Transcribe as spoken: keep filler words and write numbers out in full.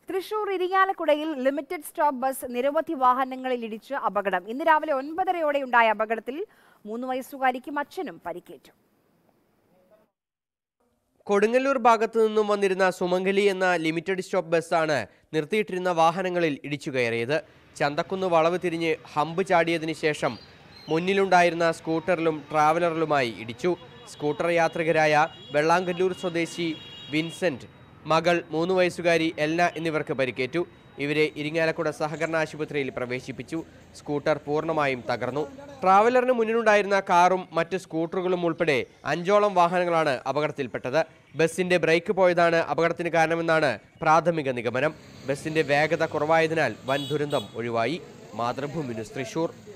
തൃശൂർ ഇരിങ്ങാലക്കുടയിൽ limited stop bus നിരവധി വാഹനങ്ങളിൽ ഇടിച്ച് അപകടം. ഇന്ന് രാവിലെ ഒൻപതരയോടെ ഉണ്ടായ അപകടത്തിൽ മൂന്ന് വയസ്സുകാരിക്കും അച്ഛനും പരിക്കേറ്റു. കൊടുങ്ങല്ലൂർ ഭാഗത്തു നിന്നും വന്നിരുന്ന സുമംഗലി എന്ന ലിമിറ്റഡ് സ്റ്റോപ്പ് ബസ്സാണ് നിർത്തിയിട്ടിരുന്ന വാഹനങ്ങളിൽ ഇടിച്ചു കയറിയത്. ചന്തക്കുന്ന് വളവ് തിരിഞ്ഞ് ഹമ്പ് ചാടിയതിനു ശേഷം മുന്നിലുണ്ടായിരുന്ന സ്കൂട്ടറിലും ട്രാവലറിലുമായി ഇടിച്ചു. സ്കൂട്ടർ യാത്രികരായ വെള്ളാങ്കല്ലൂർ സ്വദേശി വിൻസെന്റ്, മകൾ മൂന്ന് വയസ്സുകാരി എൽന എന്നിവർക്ക് പരിക്കേറ്റു. ഇവരെ ഇരിങ്ങാലക്കുട സഹകരണ ആശുപത്രിയിൽ പ്രവേശിപ്പിച്ചു. സ്കൂട്ടർ പൂർണ്ണമായും തകർന്നു. ട്രാവലറിന് മുന്നിലുണ്ടായിരുന്ന കാറും മറ്റ് സ്കൂട്ടറുകളും ഉൾപ്പെടെ അഞ്ചോളം വാഹനങ്ങളാണ് അപകടത്തിൽപ്പെട്ടത്. ബസിന്റെ ബ്രേക്ക് പോയതാണ് അപകടത്തിന് കാരണമെന്നാണ് പ്രാഥമിക നിഗമനം. ബസിന്റെ വേഗത കുറവായതിനാൽ വൻ ദുരന്തം ഒഴിവായി. മാതൃഭൂമി ന്യൂസ് തൃശൂർ.